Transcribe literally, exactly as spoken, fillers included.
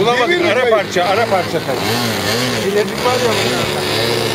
bulamadık. Ara parça, ara parça tabii. Bilezik var ya bunlarda.